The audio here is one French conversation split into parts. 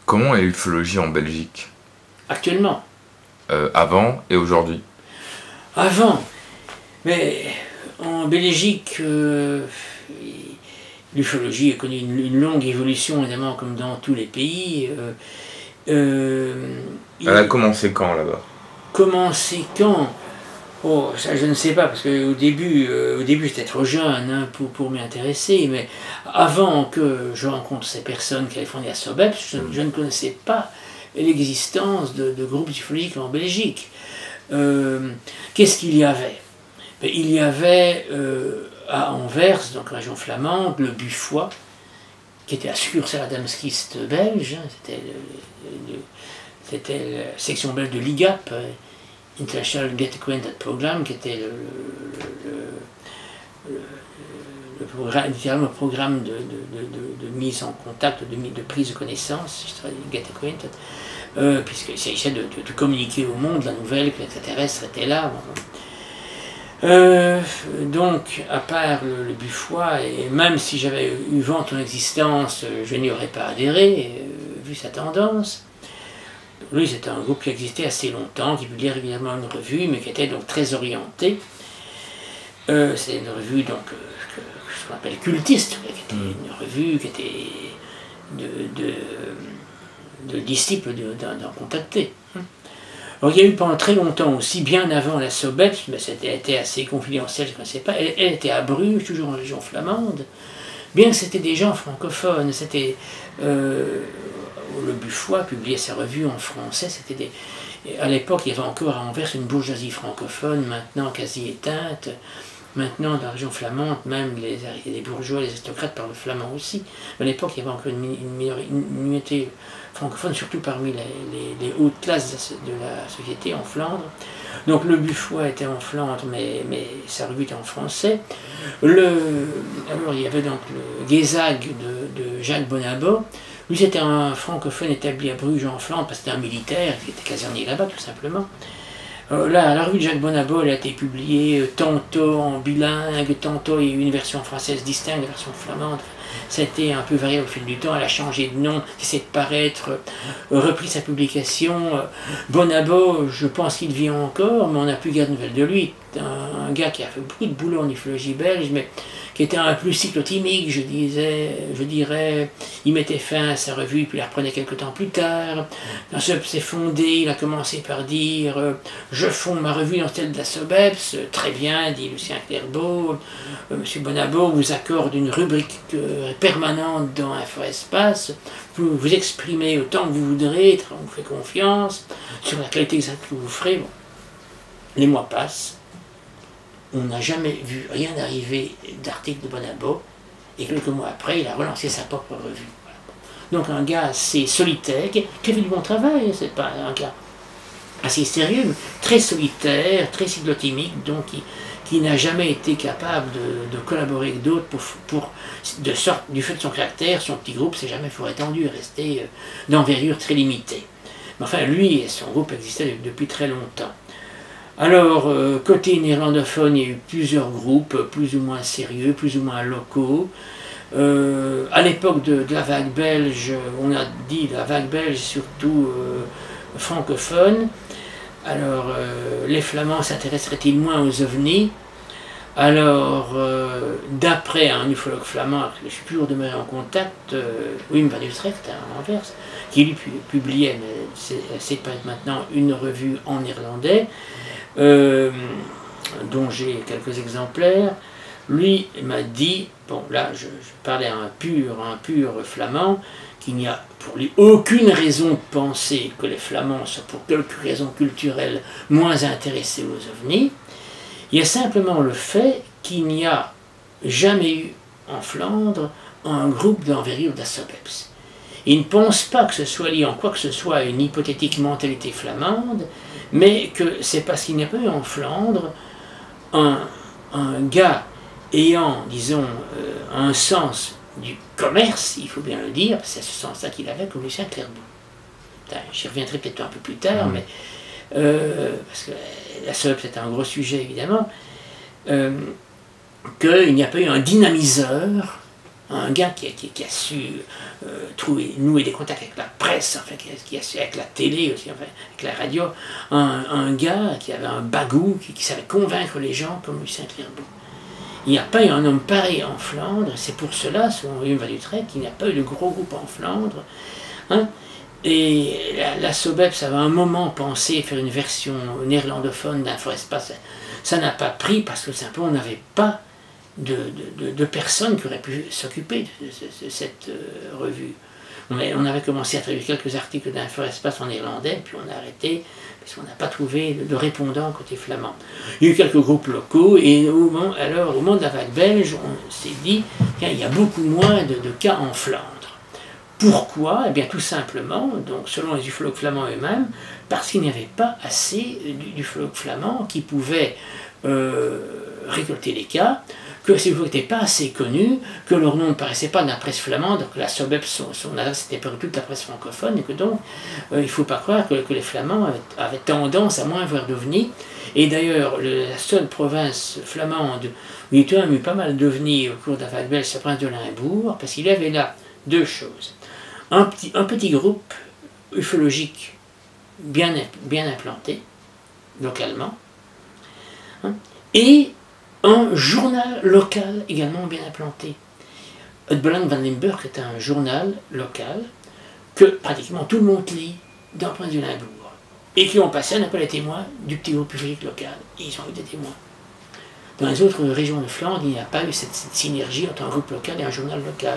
Comment est l'ufologie en Belgique? Actuellement. Avant et aujourd'hui? Avant. Mais en Belgique, l'ufologie a connu une longue évolution, évidemment, comme dans tous les pays. Elle a commencé quand là-bas? Commencé quand? Oh, ça je ne sais pas, parce qu'au début, j'étais trop jeune hein, pour m'y intéresser, mais avant que je rencontre ces personnes qui avaient fondé la SOBEPS, je ne connaissais pas l'existence de groupes ufologiques en Belgique. Qu'est-ce qu'il y avait? Il y avait à Anvers, donc région flamande, le Bufoy, qui était la succursale Adamskist belge, hein, c'était la section belge de l'IGAP, International Get Acquainted Program, qui était le programme de mise en contact, de prise de connaissance, Get Acquainted, puisqu'il s'agissait de communiquer au monde la nouvelle que l'extraterrestre était là. Donc, à part le Bufoy, et même si j'avais eu vent de son existence, je n'y aurais pas adhéré, vu sa tendance. Lui, c'était un groupe qui existait assez longtemps, qui publiait régulièrement une revue, mais qui était donc très orienté. C'est une revue donc, ce qu'on appelle cultiste, qui était une revue qui était de disciples d'un contacté. Alors, il y a eu pendant très longtemps aussi, bien avant la SOBEPS, mais c'était assez confidentiel, je ne connaissais pas, elle était à Bruges, toujours en région flamande, bien que c'était des gens francophones, c'était... le Bufoy publiait sa revue en français, à l'époque il y avait encore à Anvers une bourgeoisie francophone, maintenant quasi éteinte. Maintenant, dans la région flamande, même les bourgeois, les aristocrates parlent flamand aussi. Mais à l'époque, il y avait encore une minorité francophone, surtout parmi les hautes classes de la société en Flandre. Donc le Bufoy était en Flandre, mais sa revue était en français. Alors il y avait donc le Gezag de Jacques Bonabo. Lui, c'était un francophone établi à Bruges en Flandre, parce que c'était un militaire qui était caserné là-bas, tout simplement. Là, la revue de Jacques Bonabo, elle a été publiée tantôt en bilingue, tantôt il y a eu une version française distincte, la version flamande. Ça a été un peu varié au fil du temps, elle a changé de nom, essayé de paraître, repris sa publication. Bonabo, je pense qu'il vit encore, mais on n'a plus garde nouvelle de lui. Un gars qui a fait beaucoup de boulot en ufologie belge, mais qui était un peu plus cyclotimique, je dirais. Il mettait fin à sa revue, puis il la reprenait quelques temps plus tard. Quand SOBEPS s'est fondé, il a commencé par dire je fonde ma revue dans celle de la SOBEPS. Très bien, dit Lucien Clerbeau. Monsieur Bonabo vous accorde une rubrique permanente dans InfoEspace. Vous vous exprimez autant que vous voudrez, on vous fait confiance sur la qualité exacte que vous ferez. Bon. Les mois passent. On n'a jamais vu rien arriver d'article de Bonabo, et quelques mois après, il a relancé sa propre revue. Voilà. Donc un gars assez solitaire, qui a fait du bon travail, c'est pas un gars assez sérieux, mais très solitaire, très cyclotimique, donc qui n'a jamais été capable de collaborer avec d'autres du fait de son caractère, son petit groupe s'est jamais fort étendu, resté d'envergure très limitée. Mais enfin, lui et son groupe existaient depuis très longtemps. Alors, côté néerlandophone, il y a eu plusieurs groupes, plus ou moins sérieux, plus ou moins locaux. À l'époque de la vague belge, on a dit la vague belge surtout francophone. Alors, les Flamands s'intéresseraient-ils moins aux ovnis? Alors, d'après un ufologue flamand, avec qui je suis toujours demeuré en contact, Wim van Utrecht, à Anvers, qui lui publiait, mais c'est peut-être maintenant, une revue en néerlandais, dont j'ai quelques exemplaires. Lui m'a dit, bon là je parlais à un pur flamand, qu'il n'y a pour lui aucune raison de penser que les Flamands soient pour quelque raison culturelle moins intéressés aux ovnis. Il y a simplement le fait qu'il n'y a jamais eu en Flandre un groupe d'envergure de la SOBEPS. Il ne pense pas que ce soit lié en quoi que ce soit à une hypothétique mentalité flamande, mais que c'est parce qu'il n'y a pas eu en Flandre un gars ayant, disons, un sens du commerce, il faut bien le dire, c'est ce sens-là qu'il avait comme Lucien Clerbeau. J'y reviendrai peut-être un peu plus tard, mais parce que la SOBEPS c'est un gros sujet évidemment, qu'il n'y a pas eu un dynamiseur un gars qui a su nouer des contacts avec la presse, enfin, qui a su, avec la télé aussi, enfin, avec la radio, un gars qui avait un bagou, qui savait convaincre les gens comme Lucien Clairbeau. Il n'y a pas eu un homme pareil en Flandre, c'est pour cela, selon Wim van Utrecht, qu'il n'y a pas eu de gros groupe en Flandre. Hein. Et la SOBEPS avait un moment pensé faire une version néerlandophone d'Inforespace. Ça n'a pas pris parce que simplement on n'avait pas de personnes qui auraient pu s'occuper de cette revue. On avait commencé à traduire quelques articles d'Inforespace en néerlandais, puis on a arrêté parce qu'on n'a pas trouvé de répondant côté flamand. Il y a eu quelques groupes locaux, et au moment de la vague belge, on s'est dit qu'il y a beaucoup moins de cas en Flandre. Pourquoi? Eh bien tout simplement, donc selon les ufologues flamands eux-mêmes, parce qu'il n'y avait pas assez d'ufologues flamands qui pouvaient récolter les cas, que ces ufologues n'étaient pas assez connus, que leur nom ne paraissait pas dans la presse flamande, que la SOBEPS, son adresse était pour toute la presse francophone, et que donc il ne faut pas croire que les Flamands avaient tendance à moins voir d'ovnis. Et d'ailleurs, la seule province flamande où il y a eu pas mal d'ovnis au cours de la vague belge, c'est la province de Limbourg, parce qu'il y avait là deux choses. Un petit groupe ufologique bien implanté, localement, hein, et un journal local également bien implanté. Het Belang van Limburg est un journal local que pratiquement tout le monde lit dans la province de Limbourg, et qui ont passé un appel à témoins du petit groupe ufologique local, et ils ont eu des témoins. Dans les autres régions de Flandre, il n'y a pas eu cette synergie entre un groupe local et un journal local.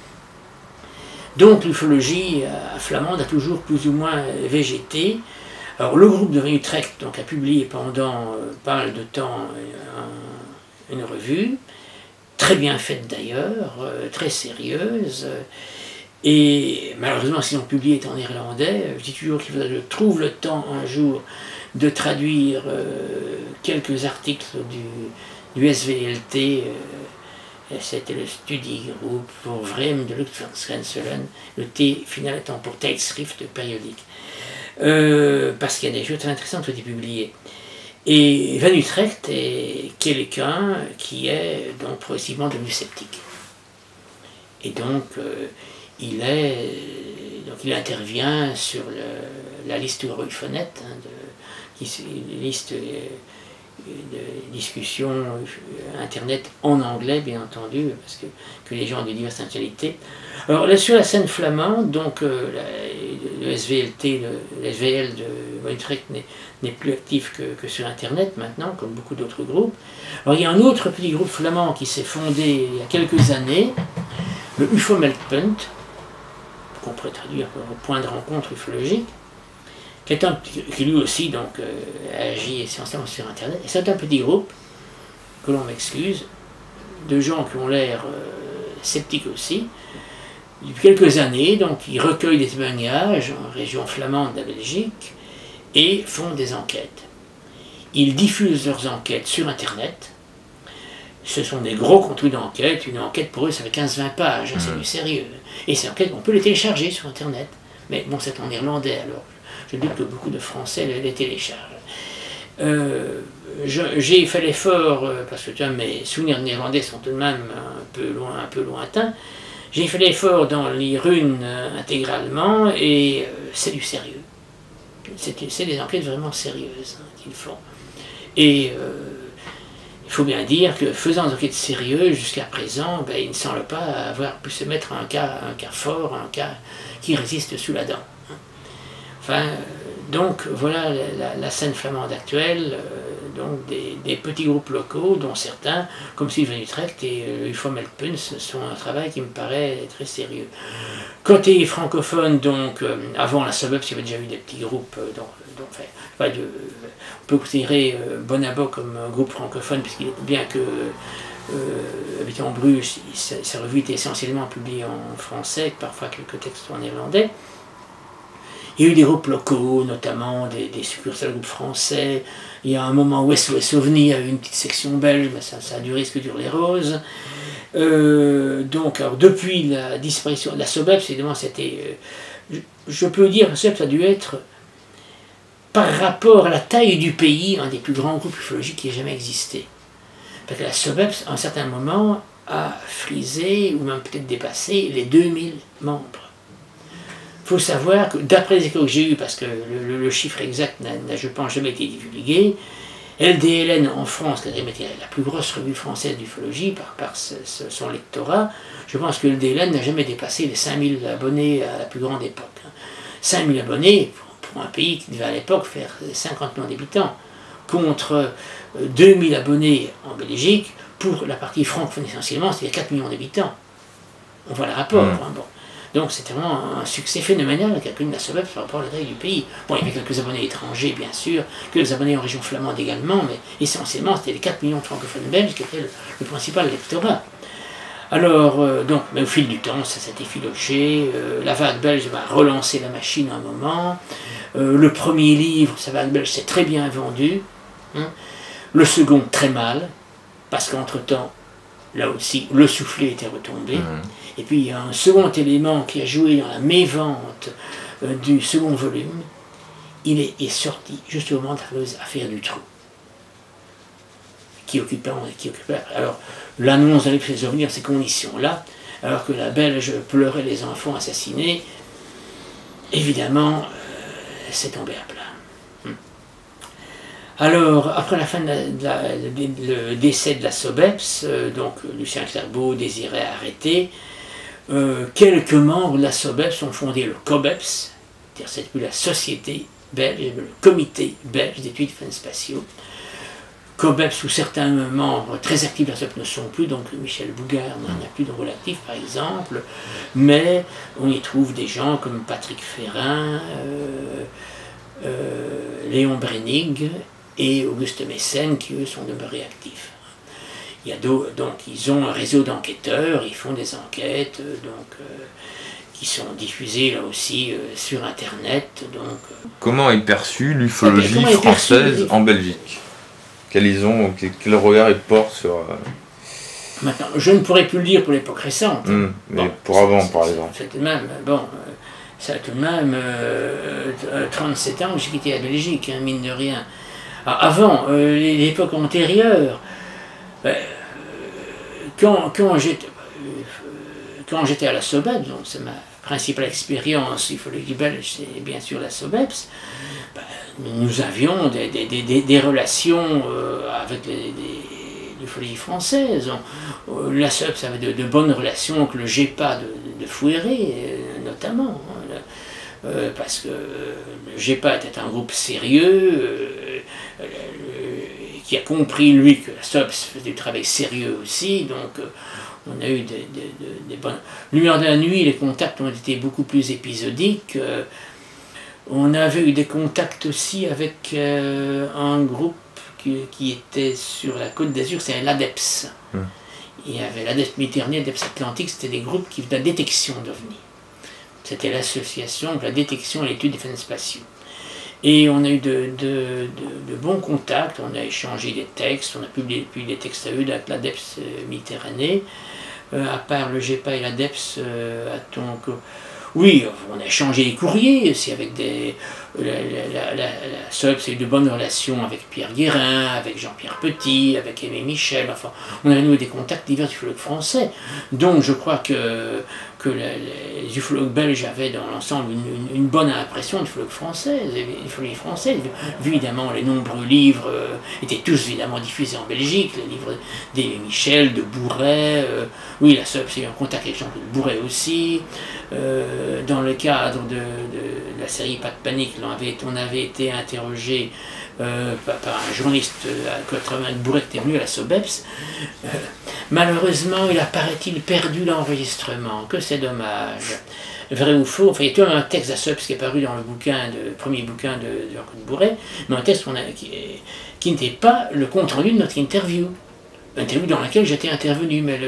Donc l'ufologie flamande a toujours plus ou moins végété. Alors le groupe de Van Utrecht donc, a publié pendant pas mal de temps une revue, très bien faite d'ailleurs, très sérieuse, et malheureusement si on publié en néerlandais, je dis toujours qu'il faudrait que je trouve le temps un jour de traduire quelques articles du SVLT, c'était le Study Group pour Vreemde Luchtvaartschijnselen, le T final étant pour Tijdschrift périodique. Parce qu'il y a des choses très intéressantes qui ont été publiées. Et Van Utrecht est quelqu'un qui est donc progressivement devenu sceptique. Et donc, il intervient sur la liste Eurofonnet, liste de discussions internet en anglais, bien entendu, parce que les gens ont de diverses nationalités. Alors là, sur la scène flamande, donc le SVLT, le SVL de Van Utrecht n'est plus actif que sur internet maintenant, comme beaucoup d'autres groupes. Alors il y a un autre petit groupe flamand qui s'est fondé il y a quelques années, le UFO-Meldpunt, qu'on pourrait traduire par point de rencontre ufologique, qui lui aussi donc, agit essentiellement sur internet. Et c'est un petit groupe, que l'on m'excuse, de gens qui ont l'air sceptiques aussi. Depuis quelques années, donc, ils recueillent des témoignages en région flamande de la Belgique et font des enquêtes. Ils diffusent leurs enquêtes sur internet. Ce sont des gros contenus d'enquête. Une enquête pour eux, ça fait 15-20 pages, hein, c'est du sérieux. Et ces enquêtes, on peut les télécharger sur internet. Mais bon, c'est en néerlandais alors. Je doute que beaucoup de Français les téléchargent. J'ai fait l'effort, parce que tu vois, mes souvenirs néerlandais sont tout de même un peu lointains, j'ai fait l'effort d'en lire une intégralement, et c'est du sérieux. C'est des enquêtes vraiment sérieuses qu'ils font. Et il faut bien dire que faisant des enquêtes sérieuses jusqu'à présent, ben, ils ne semblent pas avoir pu se mettre un cas fort, un cas qui résiste sous la dent. Enfin, donc voilà la scène flamande actuelle, donc des petits groupes locaux, dont certains, comme Sylvain Utrecht et UFO-Meldpunt, sont un travail qui me paraît très sérieux. Côté francophone, donc, avant la SOBEPS, il y avait déjà eu des petits groupes, on peut considérer Bonabo comme un groupe francophone, puisqu'il est bien que habitant en Bruges, sa revue était essentiellement publiée en français, avec parfois quelques textes en néerlandais. Il y a eu des groupes locaux, notamment des succursales groupes français. Il y a un moment où SOS OVNI a eu une petite section belge, mais ça a duré ce que durent les roses. Donc, alors, depuis la disparition de la SOBEPS, évidemment, c'était. Je peux dire que la SOBEPS a dû être, par rapport à la taille du pays, un des plus grands groupes ufologiques qui ait jamais existé. Parce que la SOBEPS, à un certain moment, à friser, ou même peut-être dépasser, les 2000 membres. Il faut savoir que, d'après les échos que j'ai eus, parce que le chiffre exact n'a, je pense, jamais été divulgué, LDLN en France, qui était la plus grosse revue française d'ufologie par son lectorat, je pense que LDLN n'a jamais dépassé les 5000 abonnés à la plus grande époque. 5000 abonnés pour un pays qui devait à l'époque faire 50 millions d'habitants, contre 2000 abonnés en Belgique, pour la partie francophone essentiellement, c'est-à-dire 4 millions d'habitants. On voit le rapport. Hein, bon. Donc c'était vraiment un succès phénoménal, le calcul de la SOBEPS par rapport à la taille du pays. Bon, il y avait quelques abonnés étrangers, bien sûr, quelques abonnés en région flamande également, mais essentiellement c'était les 4 millions de francophones belges qui étaient le principal lectorat. Alors, donc, mais au fil du temps, ça s'est effiloché, la vague belge va relancer la machine à un moment, le premier livre, sa vague belge, s'est très bien vendu, hein. Le second très mal, parce qu'entre-temps, là aussi, le soufflet était retombé. Et puis il y a un second élément qui a joué dans la mévente du second volume. Il est sorti juste au moment de la fameuse affaire du trou. Qui occupait. Alors, l'annonce d'aller revenir ces conditions-là, alors que la Belge pleurait les enfants assassinés, évidemment, c'est tombé à plat. Alors, après la fin le décès de la SOBEPS, donc Lucien Clerbeau désirait arrêter, quelques membres de la SOBEPS ont fondé le COBEPS, c'est-à-dire c'est plus la Société belge, le Comité belge d'études spatiaux. COBEPS où certains membres très actifs de la SOBEPS ne sont plus, donc Michel Bougard n'en a plus de relatif par exemple, mais on y trouve des gens comme Patrick Ferrin, Léon Brennig, et Auguste Messen, qui eux sont demeurés actifs. Il y a donc ils ont un réseau d'enquêteurs, ils font des enquêtes, qui sont diffusées là aussi sur Internet. Comment est perçue l'ufologie française en Belgique? Quel regard ils portent sur... Maintenant, je ne pourrais plus le dire pour l'époque récente. Mais bon, pour avant, par exemple. C'était même, bon, ça a tout de même 37 ans que j'ai quitté la Belgique, hein, mine de rien. Avant, l'époque antérieure, quand j'étais à la SOBEPS, donc c'est ma principale expérience ufologie belge, c'est bien sûr la SOBEPS, nous avions des relations avec l'ufologie française. La SOBEPS avait de bonnes relations avec le GEPA de Fouéré, notamment. Parce que le GEPA était un groupe sérieux, qui a compris, lui, que la SOBEPS faisait du travail sérieux aussi, donc on a eu des bonnes... Lumière de la nuit, les contacts ont été beaucoup plus épisodiques. On avait eu des contacts aussi avec un groupe qui était sur la Côte d'Azur, c'est l'ADEPS. Il y avait l'ADEPS Méditerranée, l'ADEPS Atlantique, c'était des groupes qui faisaient de la détection d'OVNI. C'était l'association de la détection et l'étude des phénomènes spatiaux. Et on a eu de bons contacts, on a échangé des textes, on a publié des textes à eux avec l'ADEPS Méditerranée. À part le GEPA et l'ADEPS, oui, on a échangé des courriers aussi avec la SOBEPS a eu de bonnes relations avec Pierre Guérin, avec Jean-Pierre Petit, avec Aimé Michel, enfin, on a noué des contacts divers ufologues français. Donc je crois que les ufologues belges avaient dans l'ensemble une bonne impression d'ufologues françaises, d'ufologie française. Vu évidemment, les nombreux livres étaient tous évidemment diffusés en Belgique, les livres d'Aimé Michel, de Bourret, oui, la SOBEPS a eu un contact avec Jean-Claude Bourret aussi. Dans le cadre de la série Pas de panique, on avait été interrogé par un journaliste à Bourret qui était venu à la SOBEPS. Malheureusement, il a, paraît-il, perdu l'enregistrement, que c'est dommage. Vrai ou faux, enfin, il y a tout un texte de la SOBEPS qui est paru dans le premier bouquin de Jean-Claude Bourret, mais un texte qui n'était pas le compte-rendu de notre interview. Interview dans laquelle j'étais intervenu, mais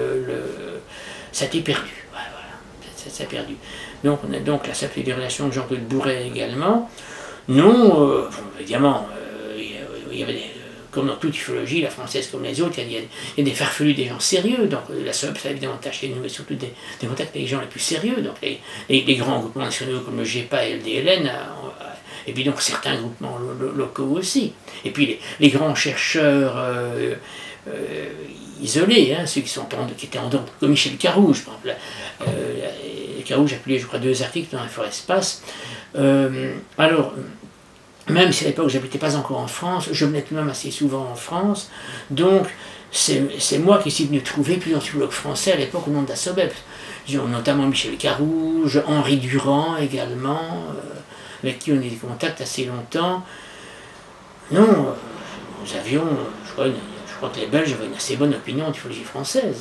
ça a été perdu. Voilà, ça s'est perdu. Donc on a donc la SOBEPS des relations de Jean-Claude Bourret également. Non, évidemment, il y avait comme dans toute ufologie, la française comme les autres, il y a des farfelus, des gens sérieux. Donc la SOBEPS a évidemment tâché de nouer surtout des contacts avec les gens les plus sérieux. Donc les grands groupements nationaux comme le GEPA et le LDLN, et puis donc certains groupements locaux aussi. Et puis les grands chercheurs isolés, hein, ceux qui étaient en dehors, comme Michel Carouge, par exemple. Carouge a publié, je crois, 2 articles dans Inforespace. Alors, même si à l'époque je n'habitais pas encore en France, je venais tout de même assez souvent en France, donc c'est moi qui suis venu trouver plusieurs psychologues français à l'époque au nom de la SOBEPS, notamment Michel Carouge, Henri Durand également, avec qui on a eu des contacts assez longtemps. Non, nous avions, je crois que les Belges avaient une assez bonne opinion d'ufologie française.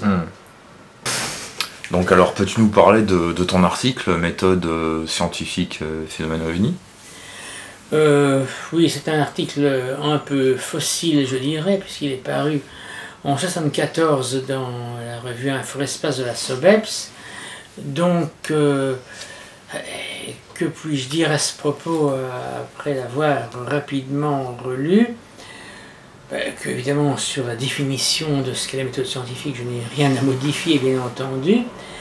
Donc alors, peux-tu nous parler de ton article, méthode scientifique phénomène OVNI? Oui, c'est un article un peu fossile, je dirais, puisqu'il est paru en 1974 dans la revue Inforespace de la SOBEPS. Donc, que puis-je dire à ce propos, après l'avoir rapidement relu? Qu'évidemment, sur la définition de ce qu'est la méthode scientifique, je n'ai rien à modifier, bien entendu.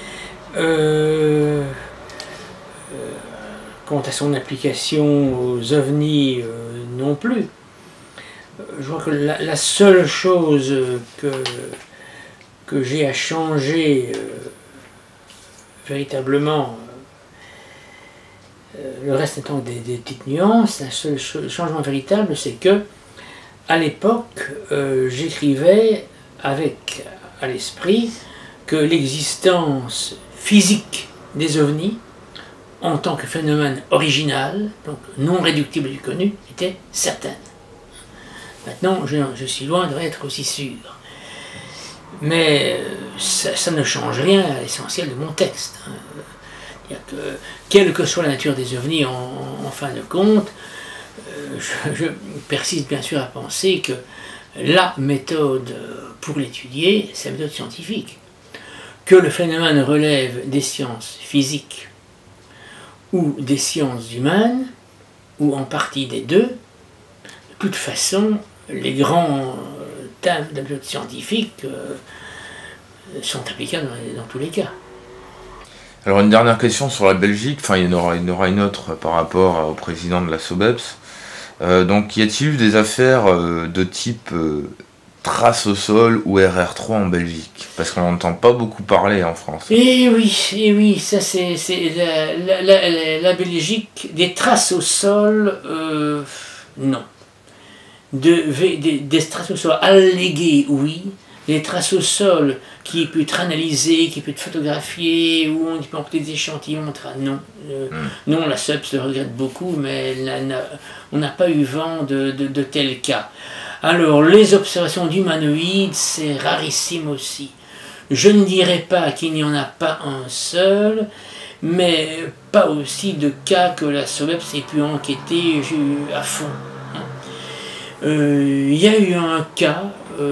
Quant à son application aux ovnis, non plus. Je crois que la seule chose que j'ai à changer véritablement, le reste étant des petites nuances, le seul changement véritable, c'est que à l'époque, j'écrivais avec à l'esprit que l'existence physique des ovnis, en tant que phénomène original, donc non réductible du connu, était certaine. Maintenant, je suis loin d'être aussi sûr. Mais ça ne change rien à l'essentiel de mon texte. C'est-à-dire que, quelle que soit la nature des ovnis en fin de compte, je persiste bien sûr à penser que la méthode pour l'étudier, c'est la méthode scientifique. Que le phénomène relève des sciences physiques ou des sciences humaines, ou en partie des deux, de toute façon, les grands thèmes de la méthode scientifique sont applicables dans tous les cas. Alors une dernière question sur la Belgique, enfin il y en aura une autre par rapport au président de la SOBEPS. Donc y a-t-il eu des affaires de type trace au sol ou RR3 en Belgique? Parce qu'on n'entend pas beaucoup parler en France. Et oui, ça c'est la Belgique, des traces au sol, non. Des traces au sol alléguées, oui. Des traces au sol qui peut être analysées, qui peut être photographiées, où on peut emporter des échantillons, non. Non, la SOBEPS le regrette beaucoup, mais on n'a pas eu vent de tels cas. Alors, les observations d'humanoïdes, c'est rarissime aussi. Je ne dirais pas qu'il n'y en a pas un seul, mais pas aussi de cas que la SOBEPS ait pu enquêter à fond. Il y a eu un cas,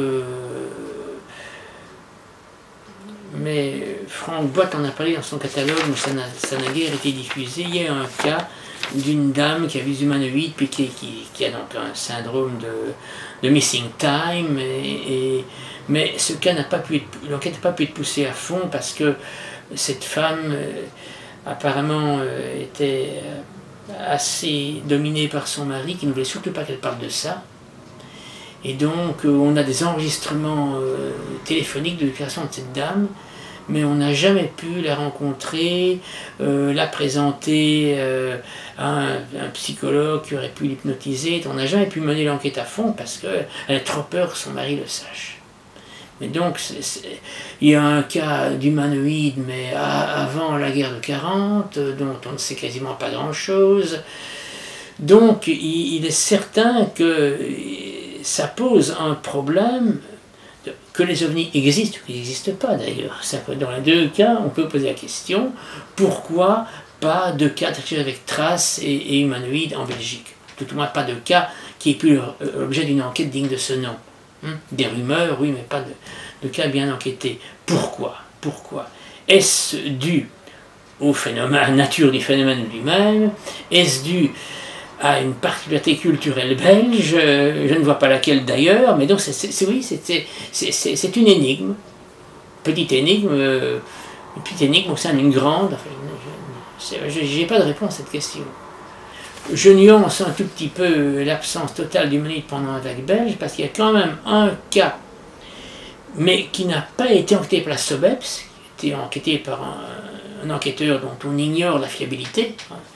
mais Franck Boite en a parlé dans son catalogue, mais ça n'a guère été diffusé. Il y a eu un cas d'une dame qui a vu des humanoïdes, puis qui a donc un syndrome de missing time, mais ce cas n'a pas pu être, l'enquête n'a pas pu être poussée à fond parce que cette femme apparemment était assez dominée par son mari qui ne voulait surtout pas qu'elle parle de ça. Et donc on a des enregistrements téléphoniques de déclaration de cette dame, mais on n'a jamais pu la rencontrer, la présenter à un psychologue qui aurait pu l'hypnotiser. On n'a jamais pu mener l'enquête à fond parce qu'elle a trop peur que son mari le sache. Mais donc, il y a un cas d'humanoïde, mais avant la guerre de 40, dont on ne sait quasiment pas grand-chose. Donc, il est certain que ça pose un problème, que les ovnis existent ou qu'ils n'existent pas d'ailleurs. Dans les deux cas, on peut poser la question, pourquoi pas de cas avec traces et humanoïdes en Belgique? Tout au moins pas de cas qui aient pu l'objet d'une enquête digne de ce nom. Des rumeurs, oui, mais pas de cas bien enquêtés. Pourquoi? Est-ce dû au phénomène, à la nature du phénomène lui-même? Est-ce dû à une particularité culturelle belge? Je ne vois pas laquelle d'ailleurs, mais donc c'est une énigme. Petite énigme au sein d'une grande. Enfin, je n'ai pas de réponse à cette question. Je nuance un tout petit peu l'absence totale d'humanité pendant la vague belge, parce qu'il y a quand même un cas mais qui n'a pas été enquêté par la SOBEPS, qui a été enquêté par un enquêteur dont on ignore la fiabilité,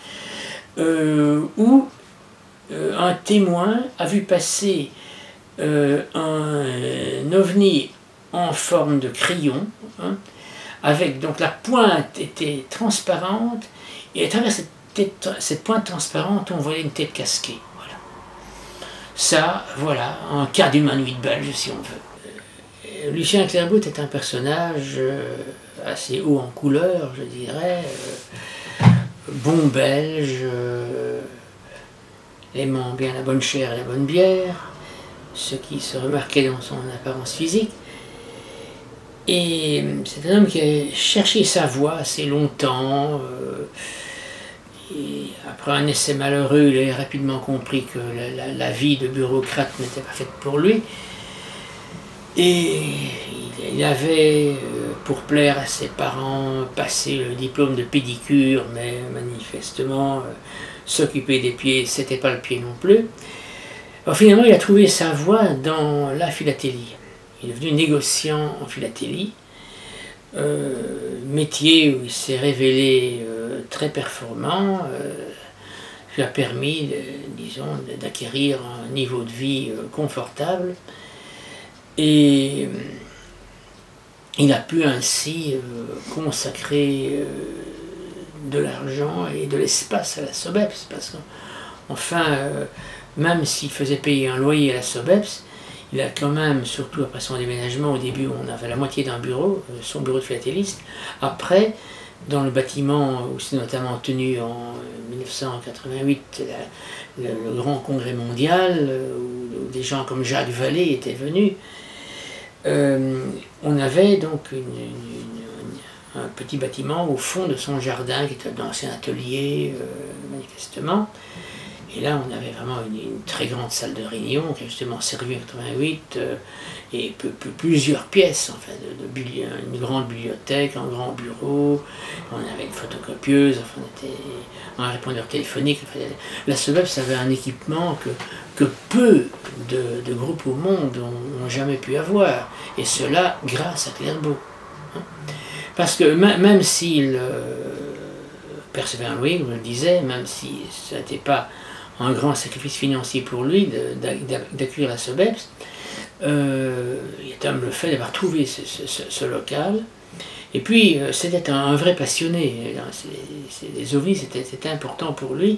où un témoin a vu passer un ovni en forme de crayon, hein, avec donc la pointe était transparente, et à travers cette pointe transparente, on voyait une tête casquée. Voilà. Ça, voilà, un cas d'humanoïde belge, si on veut. Lucien Clairbout est un personnage assez haut en couleur, je dirais, bon belge, aimant bien la bonne chair et la bonne bière, ce qui se remarquait dans son apparence physique. Et c'est un homme qui a cherché sa voie assez longtemps. Et après un essai malheureux, il a rapidement compris que la vie de bureaucrate n'était pas faite pour lui. Et il avait, pour plaire à ses parents, passé le diplôme de pédicure, mais manifestement, s'occuper des pieds, c'était pas le pied non plus. Alors finalement, il a trouvé sa voie dans la philatélie. Il est devenu négociant en philatélie, métier où il s'est révélé très performant, lui a permis, disons, d'acquérir un niveau de vie confortable. Et il a pu ainsi consacrer de l'argent et de l'espace à la SOBEPS, parce qu'enfin, même s'il faisait payer un loyer à la SOBEPS, il a quand même, surtout après son déménagement, au début on avait la moitié d'un bureau, son bureau de philatéliste. Après, dans le bâtiment où c'est notamment tenu en 1988 le grand congrès mondial, où des gens comme Jacques Vallée étaient venus, on avait donc un petit bâtiment au fond de son jardin qui était un ancien atelier, manifestement. Et là, on avait vraiment une très grande salle de réunion qui a justement servi en 88 et plusieurs pièces, enfin, une grande bibliothèque, un grand bureau, on avait une photocopieuse, enfin, on était un répondeur téléphonique. Enfin, la SOBEPS avait un équipement que peu de groupes au monde n'ont jamais pu avoir, et cela grâce à Clairbout. Hein. Parce que même s'il percevait un loyer, comme je le disais, même si ça n'était pas un grand sacrifice financier pour lui d'accueillir la SOBEPS, il a le fait d'avoir trouvé ce local. Et puis c'était un vrai passionné. Les ovnis, c'était important pour lui,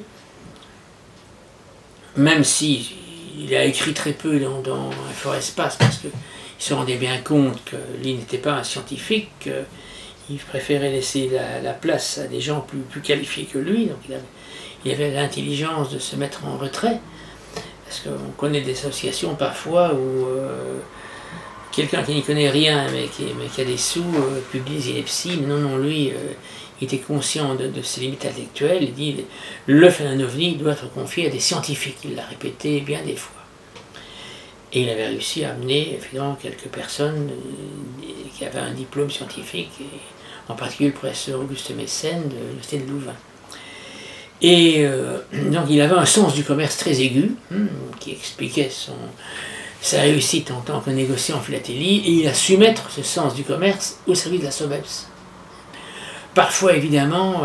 même si il a écrit très peu dans Info-Espace, parce qu'il se rendait bien compte que lui n'était pas un scientifique, il préférait laisser la place à des gens plus qualifiés que lui, donc il avait l'intelligence de se mettre en retrait, parce qu'on connaît des associations parfois où quelqu'un qui n'y connaît rien mais qui a des sous publie des inepties, mais non, lui il était conscient de ses limites intellectuelles, il dit le phénomène ovni doit être confié à des scientifiques, il l'a répété bien des fois. Et il avait réussi à amener finalement quelques personnes qui avaient un diplôme scientifique, et en particulier le professeur Auguste Mécène de l'Université de Louvain. Et donc il avait un sens du commerce très aigu, qui expliquait sa réussite en tant que négociant en philatélie, et il a su mettre ce sens du commerce au service de la SOBEPS. Parfois évidemment,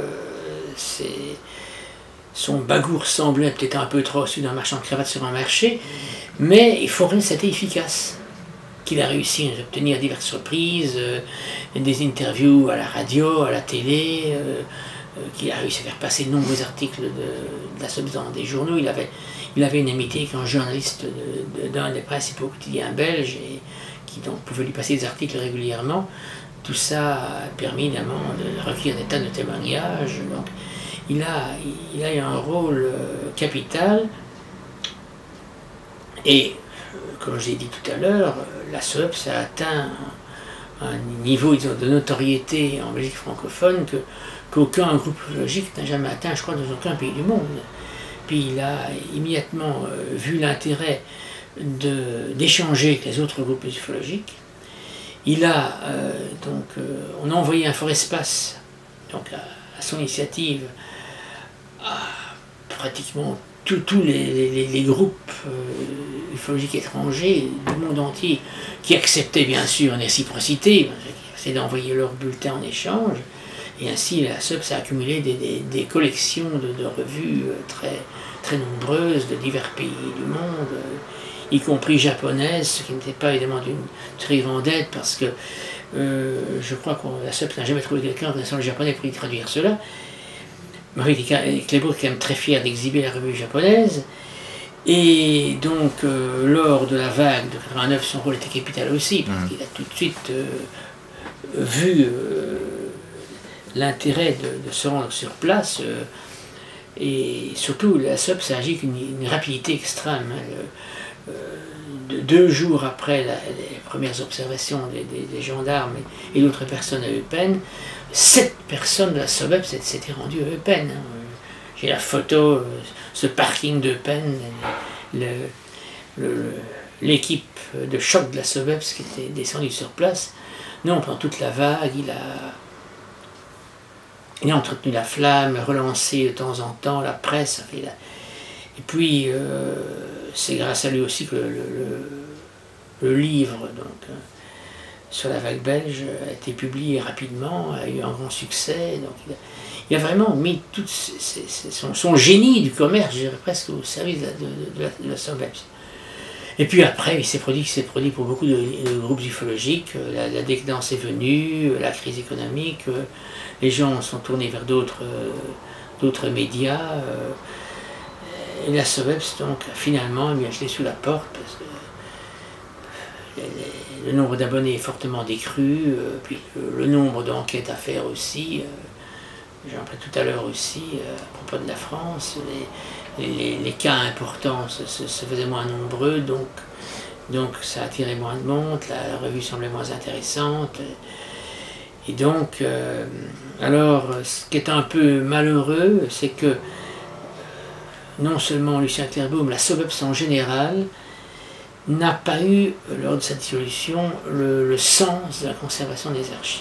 son bagout ressemblait peut-être un peu trop à celui d'un marchand de cravates sur un marché, mais il faut reconnaître que c'était efficace, qu'il a réussi à obtenir diverses reprises, des interviews à la radio, à la télé, qu'il a réussi à faire passer de nombreux articles de la SOBEPS dans des journaux. Il avait une amitié avec un journaliste d'un des principaux quotidiens belges, et qui donc pouvait lui passer des articles régulièrement. Tout ça a permis évidemment de recueillir des tas de témoignages. Donc il a eu un rôle capital. Et comme je l'ai dit tout à l'heure, la SOBEPS a atteint un niveau, disons, de notoriété en Belgique francophone qu'aucun groupe ufologique n'a jamais atteint, je crois, dans aucun pays du monde. Puis il a immédiatement vu l'intérêt d'échanger avec les autres groupes ufologiques. On a envoyé Info-Espace, donc à son initiative, à pratiquement tous les groupes ufologiques étrangers du monde entier, qui acceptaient bien sûr une réciprocité, c'est d'envoyer leurs bulletins en échange, et ainsi la SOBEPS a accumulé des collections de revues très nombreuses de divers pays du monde, y compris japonaises, ce qui n'était pas évidemment d'une très grande aide, parce que je crois que la SOBEPS n'a jamais trouvé quelqu'un connaissant le japonais pour y traduire cela. Marie Clairbeau est quand même très fière d'exhiber la revue japonaise, et donc lors de la vague de 89, son rôle était capital aussi, parce qu'il a tout de suite vu l'intérêt de se rendre sur place, et surtout la SOBEPS a agi avec une rapidité extrême. 2 jours après les premières observations des gendarmes et d'autres personnes à Eupen, 7 personnes de la SOBEPS s'étaient rendues à Eupen. J'ai la photo, ce parking d'Eupen, l'équipe de choc de la SOBEPS qui était descendue sur place. Non, pendant toute la vague, il a entretenu la flamme, relancé de temps en temps la presse. Et puis, c'est grâce à lui aussi que le livre donc, sur la vague belge a été publié rapidement, a eu un grand succès. Donc il a vraiment mis tout son génie du commerce, je dirais presque, au service de la SOBEPS. Et puis après, il s'est produit pour beaucoup de groupes ufologiques. La décadence est venue, la crise économique, les gens sont tournés vers d'autres médias. Et la SOBEPS, donc, finalement, a mis la clé sous la porte, parce que le nombre d'abonnés est fortement décru, puis le nombre d'enquêtes à faire aussi. J'en parlais tout à l'heure aussi, à propos de la France, les cas importants se faisaient moins nombreux, donc ça attirait moins de monde, la revue semblait moins intéressante. Et donc, alors, ce qui est un peu malheureux, c'est que non seulement Lucien Clairbeau, mais la SOBEPS en général, n'a pas eu, lors de sa dissolution, le sens de la conservation des archives.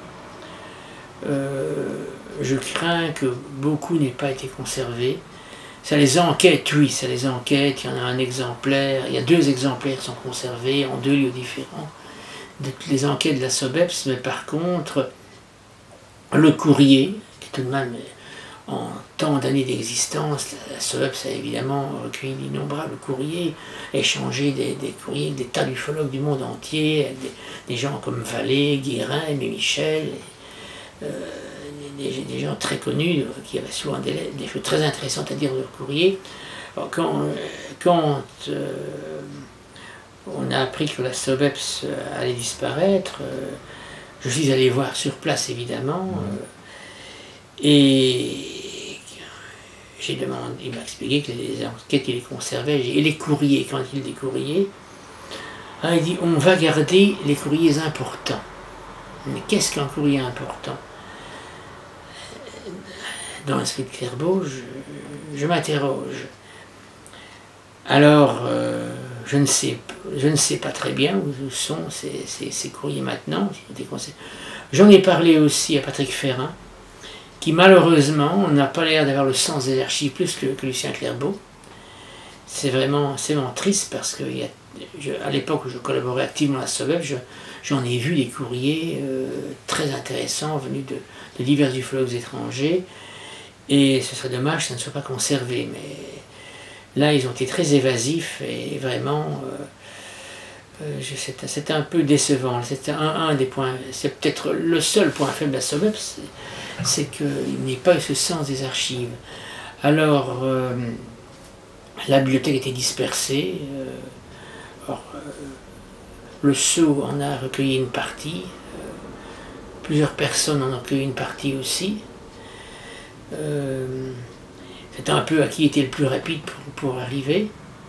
Je crains que beaucoup n'ait pas été conservé. Ça les enquête, oui, ça les enquête, il y en a un exemplaire, il y a 2 exemplaires sont conservés en 2 lieux différents, de toutes les enquêtes de la SOBEPS, mais par contre, le courrier, qui tout de même, en tant d'années d'existence, la SOBEPS a évidemment recueilli d'innombrables courriers, échangé des courriers avec des tas d'ufologues du monde entier, avec des gens comme Vallée, Guérin, Aimé Michel, des gens très connus qui avaient souvent des choses très intéressantes à dire de leur courrier. Alors, quand on a appris que la SOBEPS allait disparaître, je suis allé voir sur place évidemment, et j'ai demandé, il m'a expliqué que les enquêtes il les conservait, et les courriers, quand il des courriers, il dit on va garder les courriers importants. Mais qu'est-ce qu'un courrier important? Dans l'esprit de Clairbeau, je m'interroge. Alors, je ne sais pas très bien où sont ces courriers maintenant. J'en ai parlé aussi à Patrick Ferrin, qui malheureusement n'a pas l'air d'avoir le sens des archives plus que Lucien Clairbeau. C'est vraiment triste, parce que à l'époque où je collaborais activement à la SOBEPS, j'en ai vu des courriers très intéressants venus de divers ufologues étrangers, et ce serait dommage que ça ne soit pas conservé. Mais là, ils ont été très évasifs, et vraiment, c'était un peu décevant. C'était un des points, c'est peut-être le seul point faible de la SOBEPS, c'est qu'il n'y ait pas eu ce sens des archives. Alors, la bibliothèque était dispersée. Le Sceau en a recueilli une partie, plusieurs personnes en ont recueilli une partie aussi. C'était un peu à qui était le plus rapide pour arriver.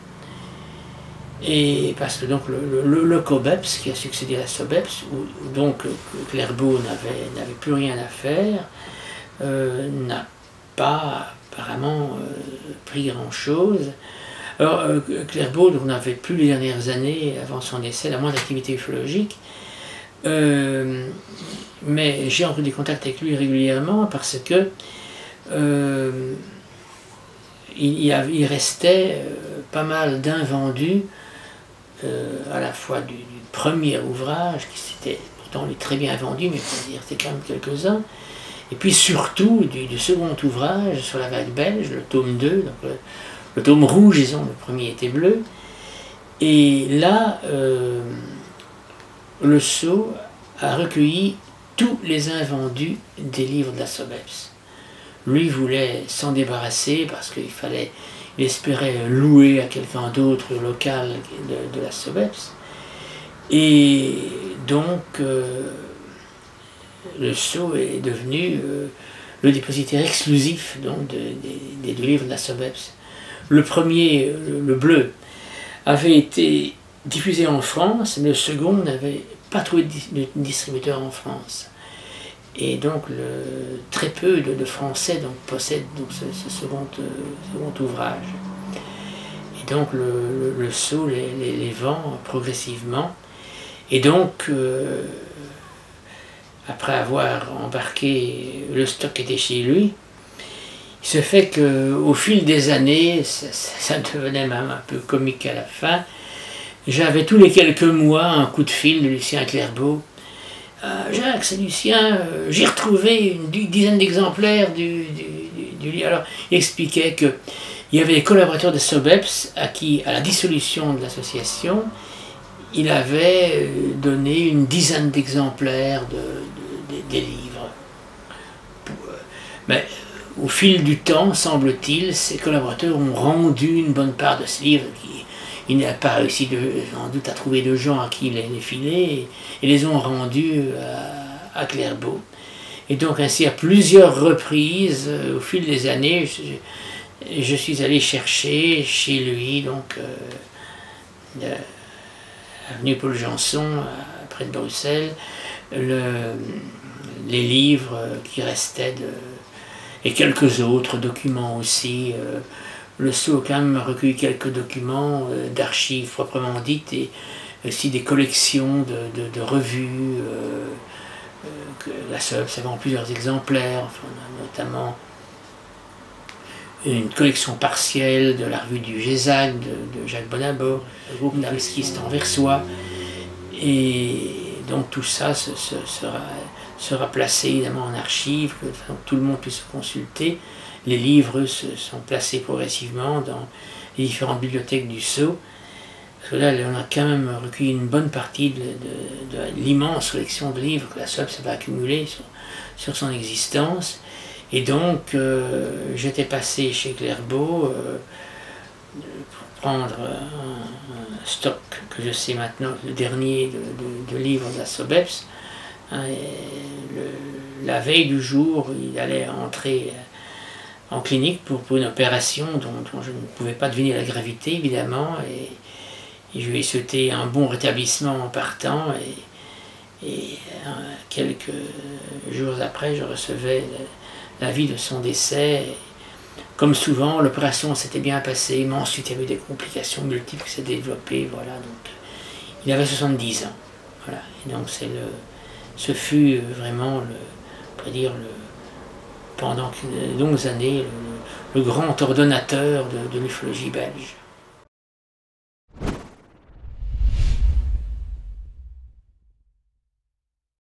Et parce que donc le COBEPS, qui a succédé à la SOBEPS, où donc Clairbeau n'avait plus rien à faire, n'a pas apparemment pris grand-chose. Alors Clairbeau n'avait plus les dernières années, avant son décès, la moindre activité ufologique, mais j'ai encore des contacts avec lui régulièrement, parce que il restait pas mal d'invendus, à la fois du premier ouvrage, qui s'était pourtant très bien vendu, mais faut dire c'est quand même quelques-uns, et puis surtout du second ouvrage sur la vague belge, le tome 2, donc le tome rouge, disons, le premier était bleu. Et là, Le Sceau a recueilli tous les invendus des livres de la SOBEPS. Lui voulait s'en débarrasser parce qu'il espérait louer à quelqu'un d'autre local de la SOBEPS. Et donc, Le Sceau est devenu le dépositaire exclusif donc, des 2 livres de la SOBEPS. Le premier, le bleu, avait été diffusé en France, mais le second n'avait pas trouvé de distributeur en France. Et donc très peu de Français donc, possèdent donc, ce second ouvrage. Et donc le Sceau les vend progressivement. Et donc, après avoir embarqué le stock qui était chez lui, il se fait qu'au fil des années, ça devenait même un peu comique à la fin, j'avais tous les quelques mois un coup de fil de Lucien Clerbeau. Jacques, c'est Lucien, j'ai retrouvé une dizaine d'exemplaires du livre. Alors, il expliquait qu'il y avait des collaborateurs de SOBEPS à qui, à la dissolution de l'association, il avait donné une dizaine d'exemplaires des livres. Mais au fil du temps, semble-t-il, ces collaborateurs ont rendu une bonne part de ce livre. Il n'a pas réussi sans doute à trouver de gens à qui les filer et les ont rendus à Clerbeau. Et donc ainsi à plusieurs reprises, au fil des années, je suis allé chercher chez lui, donc avenue Paul Janson, près de Bruxelles, les livres qui restaient et quelques autres documents aussi. Le Sceau a quand même recueilli quelques documents d'archives proprement dites et aussi des collections de revues que la SOBEPS avait en plusieurs exemplaires, enfin, notamment une collection partielle de la revue du GESAC de Jacques Bonabor, le groupe d'artistes anversois. Et donc tout ça sera placé évidemment en archives, que tout le monde puisse se consulter. Les livres sont placés progressivement dans les différentes bibliothèques du Sceau. Parce que là, on a quand même recueilli une bonne partie de l'immense collection de livres que la SOBEPS avait accumulée sur son existence. Et donc, j'étais passé chez Clerbeau pour prendre un stock que je sais maintenant, le dernier de livres de la SOBEPS. La veille du jour, il allait entrer en clinique pour une opération dont je ne pouvais pas deviner la gravité, évidemment. Et je lui ai souhaité un bon rétablissement en partant. Et quelques jours après, je recevais l'avis de son décès. Comme souvent, l'opération s'était bien passée, mais ensuite il y avait des complications multiples qui s'est développées. Voilà, donc, il avait 70 ans. Voilà. Et donc ce fut vraiment, pendant de longues années, le grand ordonnateur de l'ufologie belge.